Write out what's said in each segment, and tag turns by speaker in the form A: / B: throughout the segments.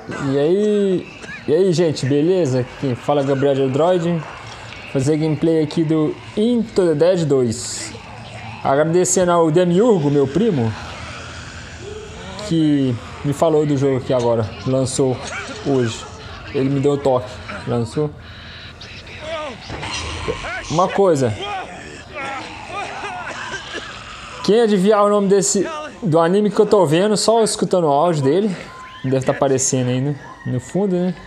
A: E aí, gente, beleza? Quem fala é Gabriel de Android. Fazer gameplay aqui do Into the Dead 2. Agradecendo ao Demiurgo, meu primo, que me falou do jogo aqui agora. Lançou hoje. Ele me deu o toque. Lançou. Uma coisa. Quem adivinhar o nome do anime que eu tô vendo, só escutando o áudio dele. Deve estar aparecendo aí no fundo, né?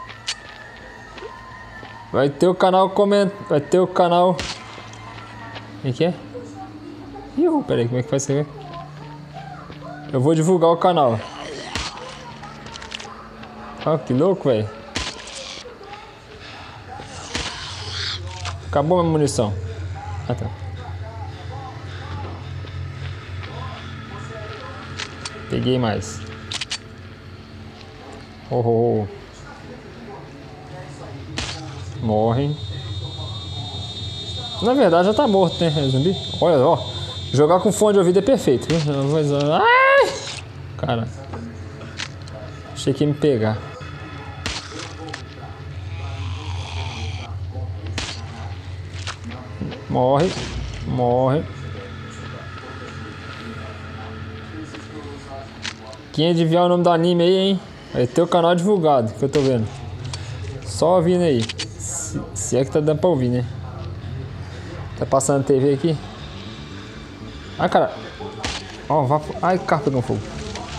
A: Vai ter o canal Vai ter o canal. Como é que é? Peraí, como é que faz isso aqui? Eu vou divulgar o canal. Ó, que louco, velho. Acabou a minha munição. Ah, tá. Peguei mais. Oh. Morre. Na verdade já tá morto, né? Zumbi. Olha, ó. Jogar com fone de ouvido é perfeito, viu? Ai! Cara. Achei que ia me pegar. Morre. Quem adivinhar o nome do anime aí, hein? Vai ter o canal divulgado, que eu tô vendo. Só ouvindo aí. Se é que tá dando pra ouvir, né? Tá passando TV aqui. Ai, cara. Ó, ai, o carro pegou fogo.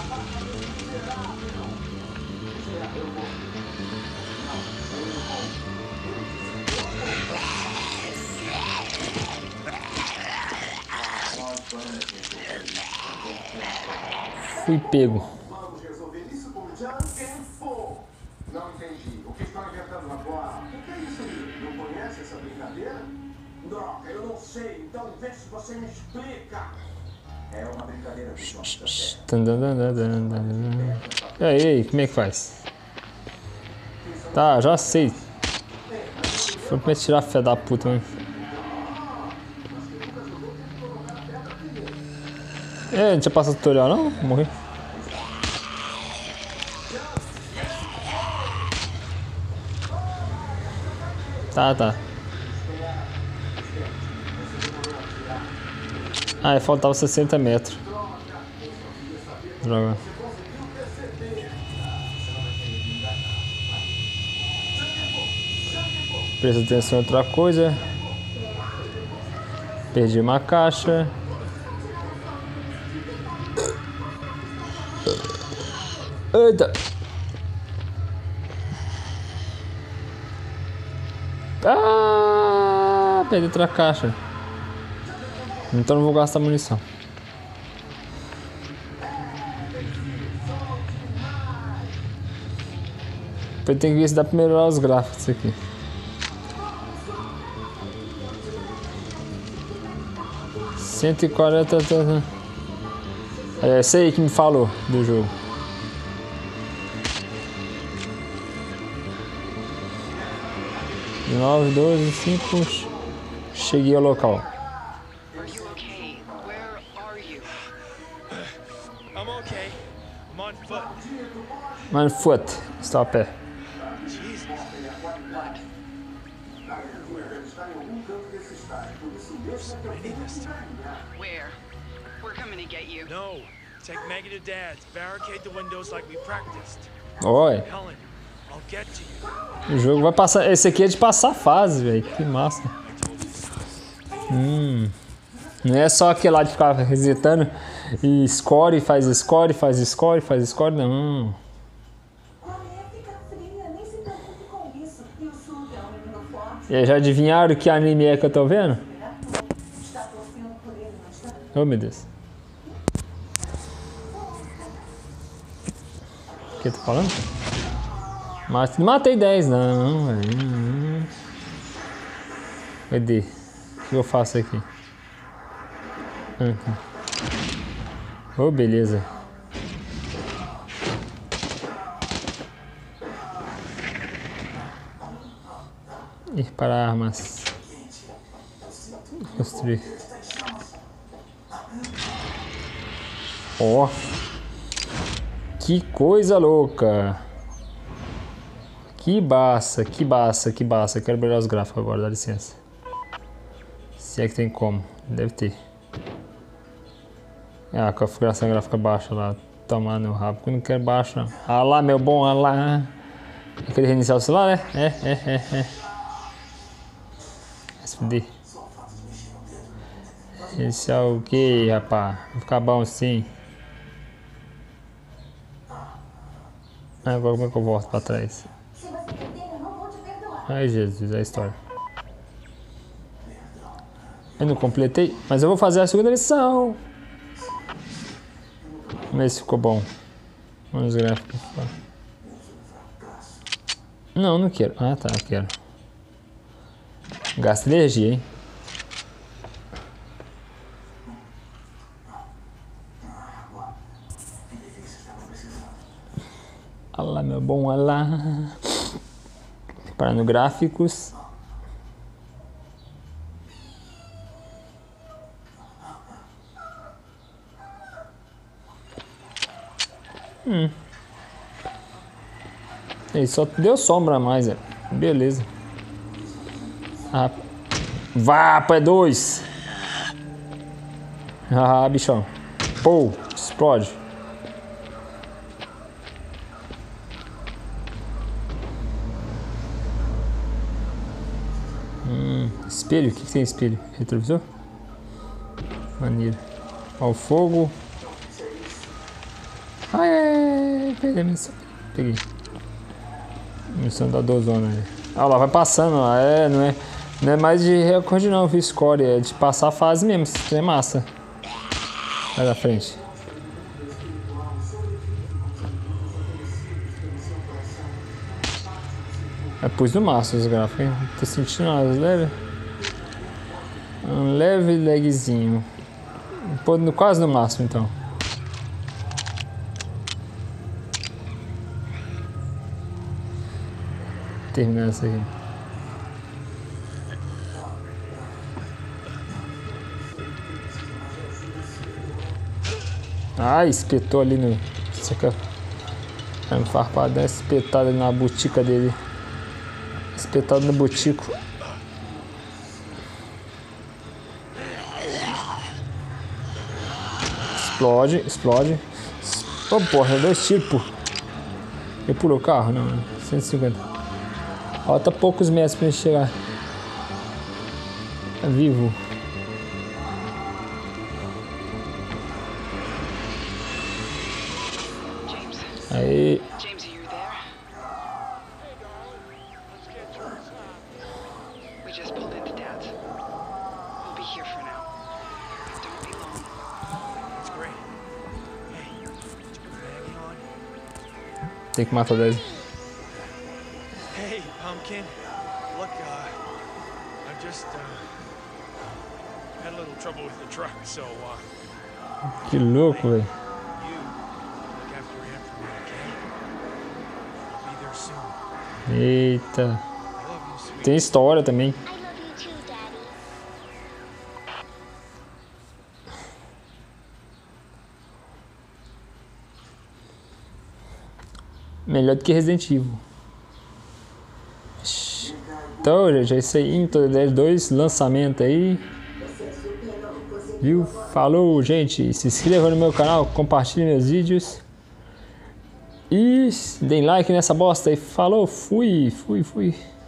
A: Fui pego.
B: Vamos resolver isso com John Kenfo. Não entendi. O que estão inventando agora? O que é isso aí? Não conhece essa brincadeira? Droga, eu não sei. Então vê se você me explica. É uma brincadeira do John.
A: E aí, como é que faz? Tá, já sei. Foi pra tirar a fé da puta, mano. Não tinha passado tutorial não? Morri. Tá. Ah, faltava 60 metros. Droga. Presta atenção em outra coisa. Perdi uma caixa. Eita! Ah! Perdi outra caixa. Então não vou gastar munição. Depois tem que ver se dá pra melhorar os gráficos aqui. $140. É esse aí que me falou do jogo. Nove, 12, 5. Cheguei ao local. I'm on foot. Estou a pé.
C: Where? We're coming to get you.
D: No. Take Maggie to Dad's. Barricade the windows like we practiced.
A: Oi.
D: Helen, I'll get to you.
A: O jogo vai passar. Esse aqui é de passar fase, velho. Que massa. Não é só aquele lá de ficar resetando e score, faz score, não. E aí, já adivinharam que anime é que eu tô vendo? Oh, meu Deus. O que eu tô falando? Não matei 10, não, velho. Cadê? O que eu faço aqui? Oh, beleza. Ir para armas. Construir. Ó. Que coisa louca. Que baça, que baça, que baça. Quero melhorar os gráficos agora, dá licença. Se é que tem como. Deve ter. Ah, a configuração gráfica baixa lá. Tomar no rabo, porque eu não quero baixo não. Ah lá, meu bom, ah lá. Aquele reiniciar o celular, né? É. SD. Reiniciar o que, rapaz? Vai ficar bom assim. Agora como é que eu volto pra trás? Ai, Jesus, é a história. Eu não completei, mas eu vou fazer a segunda lição. Vamos ver se ficou bom. Vamos os gráficos. Não, não quero. Ah, tá, eu quero. Gasta energia, hein? Olá, meu bom, olá. Para no gráficos. Ele só deu sombra a mais, é. Beleza. Ah, Vapa, é 2. Ah, bichão. Pô, explode. Espelho? O que tem espelho? Retrovisor? Maneiro. Ó, o fogo. Ai, peguei a missão. Peguei. Missão da dozona ali. Ah lá, vai passando lá. Não é mais de recorde não, viu? Score. É de passar a fase mesmo. Isso é massa. Vai da frente. Eu pus no máximo os gráficos, hein? Tô sentindo umas leves. Um leve lagzinho. Pô, quase no máximo então. Terminar essa aqui. Ah, espetou ali no. Isso aqui é um farpadão espetado ali na botica dele. Espetado no botico. Explode, explode. Oh, porra, 2 tiros, pô. Ele pulou o carro? Não, 150. Falta poucos metros pra gente chegar. É vivo. Aí.
C: James, are you there? We just pulled into Dad's. We'll be here for now. Don't be long.
D: It's great. Hey, hang on.
A: Tem que matar 10.
D: Hey, Pumpkin. Look, I just had a little trouble with the truck, so
A: Que louco, velho.
D: you look after him for me, okay? I'll be there soon.
A: Eita.
D: I love you, sweet.
A: Tem história também.
E: I love you too, Daddy.
A: Melhor do que Resident Evil. Então, gente, é isso aí. Into the Dead 2, lançamento aí. Viu? Falou, gente. Se inscreva no meu canal, compartilhe meus vídeos. E deem like nessa bosta aí. Falou, fui.